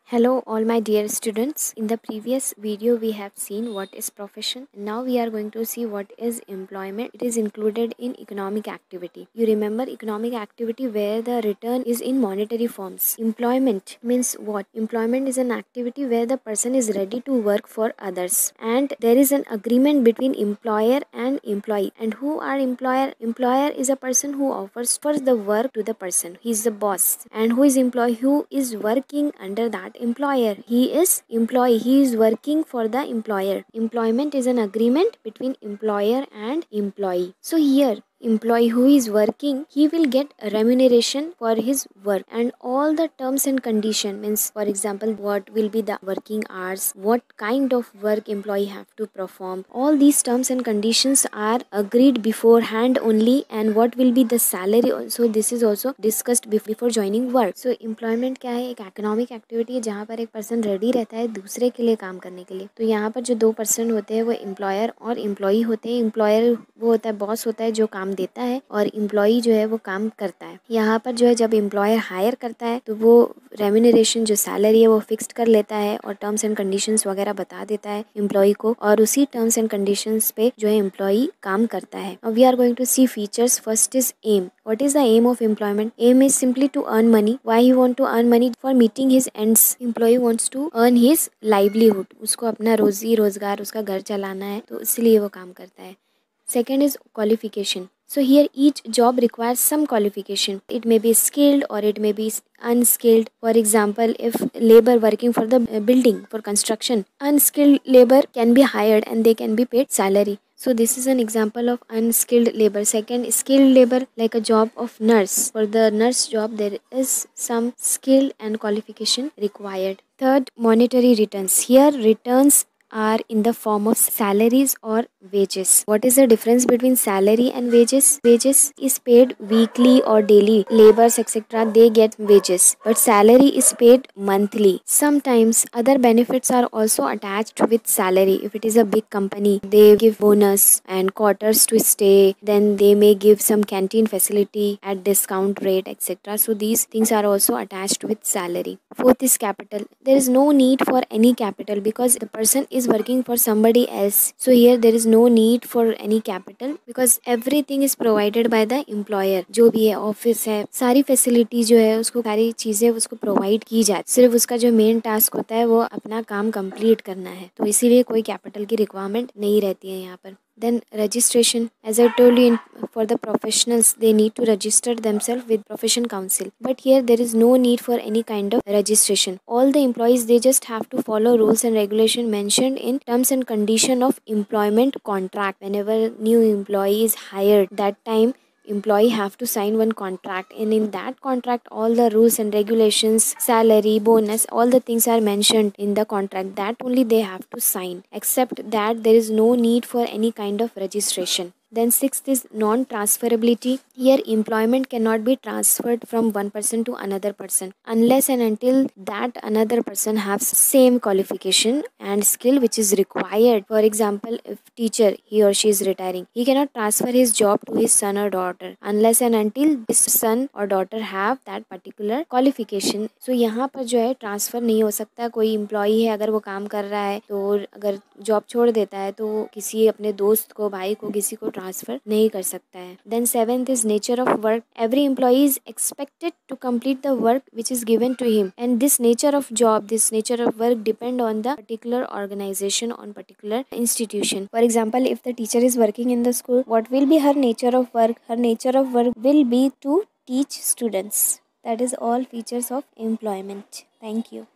Hello all my dear students. In the previous video we have seen what is profession. Now we are going to see what is employment. It is included in economic activity. You remember economic activity where the return is in monetary forms. Employment means what? Employment is an activity where the person is ready to work for others and there is an agreement between employer and employee. And who are employer? Employer is a person who offers first the work to the person. He is the boss. And who is employee? Who is working under that employer? He is employee. He is working for the employer. Employment is an agreement between employer and employee. So here employee who is working, he will get remuneration for his work, and all the terms and condition means, for example, what will be the working hours, what kind of work employee have to perform, all these terms and conditions are agreed beforehand only, and what will be the salary also, this is also discussed before joining work. So employment क्या है? एक economic activity है जहाँ पर एक person ready रहता है दूसरे के लिए काम करने के लिए. तो यहाँ पर जो दो person होते हैं वो employer और employee होते हैं. employer वो होता है बॉस होता है जो काम देता है और एम्प्लॉई जो है वो काम करता है. यहाँ पर जो है जब एम्प्लॉयर हायर करता है तो वो रेम्यूनरेशन जो सैलरी है वो फिक्स्ड कर लेता है और टर्म्स एंड कंडीशंस वगैरह बता देता है एम्प्लॉई को, और उसी टर्म्स एंड कंडीशंस पे जो है एम्प्लॉई काम करता है. We are going to see features. First is aim. What is the aim of employment? Aim is simply to earn money. Why he want to earn money? For meeting his ends. Employee wants to earn his livelihood. उसको अपना रोजी रोजगार, उसका घर चलाना है, तो इसलिए वो काम करता है. Second is qualification. So here each job requires some qualification. It may be skilled or it may be unskilled. For example, if labor working for the building, for construction, unskilled labor can be hired and they can be paid salary. So this is an example of unskilled labor. Second, skilled labor, like a job of nurse. For the nurse job, there is some skill and qualification required. Third, monetary returns. Here returns are in the form of salaries or wages. What is the difference between salary and wages? Wages is paid weekly or daily. Laborers etc. they get wages, but salary is paid monthly. Sometimes other benefits are also attached with salary. If it is a big company, they give bonus and quarters to stay. Then they may give some canteen facility at discount rate etc. So these things are also attached with salary. Fourth is capital. There is no need for any capital because the person is working for somebody else. So here there is no need for any capital because everything is provided by the employer. जो भी है office है, सारी facility जो है उसको, सारी चीज़ें उसको प्रोवाइड की जाती. सिर्फ उसका जो मेन टास्क होता है वो अपना काम कंप्लीट करना है, तो इसीलिए कोई कैपिटल की रिक्वायरमेंट नहीं रहती है यहाँ पर. Then registration, as I told you, for the professionals they need to register themselves with profession council, but here there is no need for any kind of registration. All the employees, they just have to follow rules and regulation mentioned in terms and condition of employment contract. Whenever new employee is hired, that time employee have to sign one contract, and in that contract all the rules and regulations, salary, bonus, all the things are mentioned in the contract. That only they have to sign. Except that there is no need for any kind of registration. Then sixth is non-transferability. Here employment cannot be transferred from one person to another person unless and until that another person has same qualification and skill which is required. For example, if teacher, he or she is retiring, he cannot transfer his job to his son or daughter unless and until this son or daughter have that particular qualification. So यहाँ पर जो है transfer नहीं हो सकता. कोई employee है अगर वो काम कर रहा है तो अगर जॉब छोड़ देता है तो किसी अपने दोस्त को, भाई को, किसी को ट्रांसफर नहीं कर सकता है. Then seventh is nature of work. Every employee is expected to complete the work which is given to him, and this nature of job, this nature of work depend on the particular organisation, on particular institution. For example, if the teacher is working in the school, what will be her nature of work? Her nature of work will be to teach students. That is all features of employment. Thank you.